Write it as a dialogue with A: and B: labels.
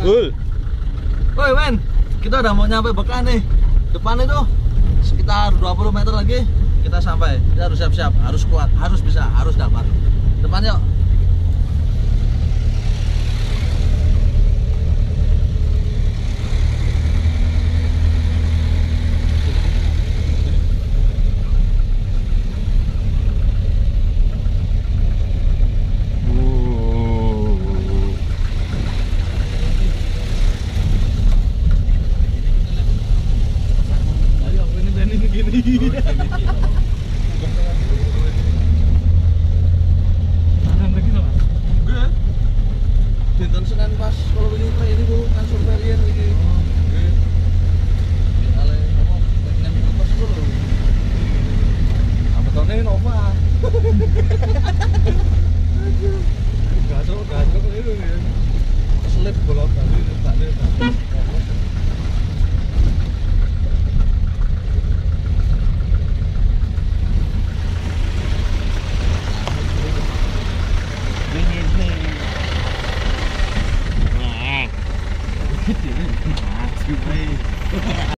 A: Full.
B: Woi men, kita udah mau nyampe Bekah nih. Depan itu sekitar 20 meter lagi kita sampai. Kita harus siap-siap, harus kuat, harus bisa, harus dapat. Depan yuk. Dinten Senin pas kalau ini ini bu kan surveillance ini. Ale ngomong pengen lepas dulu. Apa tahunnya Nova? Gasok itu ya. Slip bolak balik tadi. Nah,